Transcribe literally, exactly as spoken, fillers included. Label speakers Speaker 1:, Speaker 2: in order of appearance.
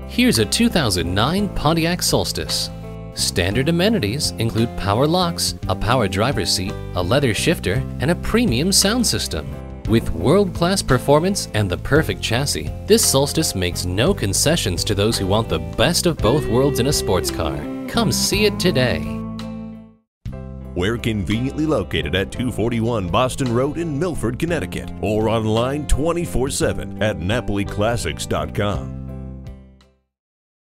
Speaker 1: Here's a two thousand nine Pontiac Solstice. Standard amenities include power locks, a power driver's seat, a leather shifter, and a premium sound system. With world-class performance and the perfect chassis, this Solstice makes no concessions to those who want the best of both worlds in a sports car. Come see it today.
Speaker 2: We're conveniently located at two forty-one Boston Road in Milford, Connecticut, or online twenty-four seven at napoli classics dot com.